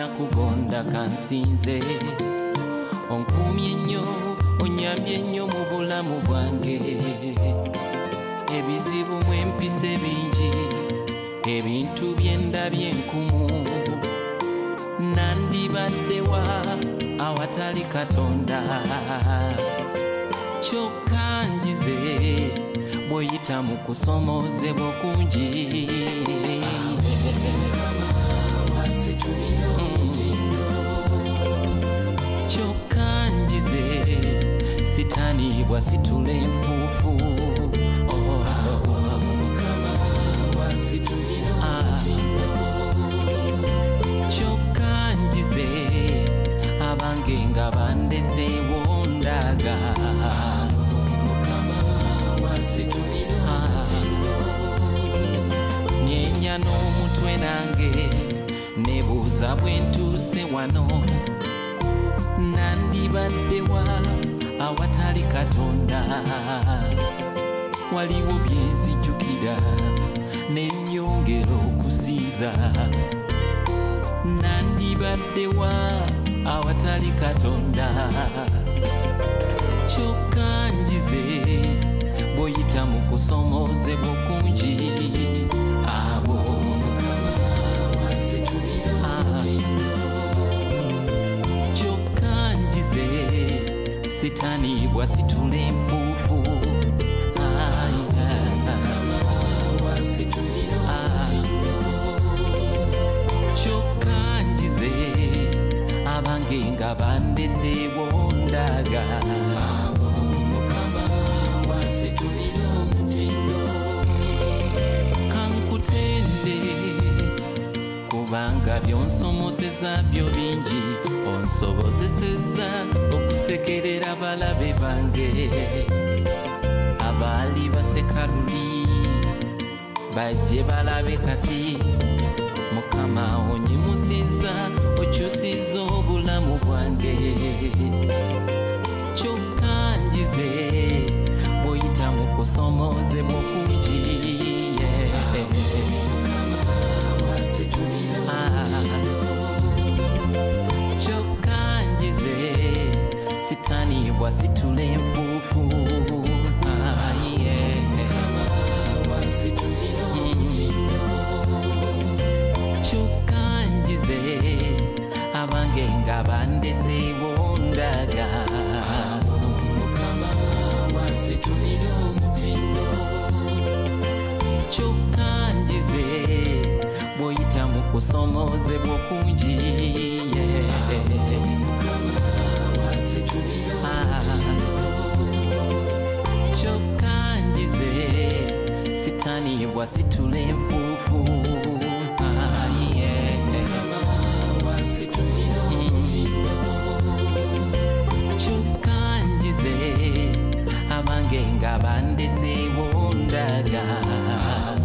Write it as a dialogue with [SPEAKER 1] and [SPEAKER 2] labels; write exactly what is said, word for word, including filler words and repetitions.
[SPEAKER 1] nakugonda kansinze onkumye nnyo onyambye nnyo mu bulamu bwange ebizibu mwempise bingi ebintu byendabye nkumu nandibaddewa awatali Katonda kyokka njize bw'oyita mu kusomozebwa okungi kyokka njize sitani bwasitula enfuufu kyokka njize abange nga bandeseewo ndaga nyenya n'omutwe nange nebuuza bwe ntuuse wano nandibaddewa awatali Katonda waliwo byenzijjukira nenyongera okusinza nandibaddewa awatali Katonda kyokka njize bw'oyita mu kusomozebwa okungi abo kyokka njize sitani bwasitula enfuufu kyokka njize abange nga bandeseewo ndaga kankutende kubanga byonsomoseza byo bingi onsobozeseza okusekerera balabe bange abaali baseka luli bajje balabe kati Mukama onyimusiza okyusiza obulamu bwange kyokka njize bw'oyita mu kusomozebwa okungi kyokka njize sitani bwasitula enfuufu kyokka njize abange nga bandeseewo ndaga kyokka njize bw'oyita mu kusomozebwa okungi kyokka njize sitani bwasitula enfuufu kyokka njize abange nga bandeseewo ndaga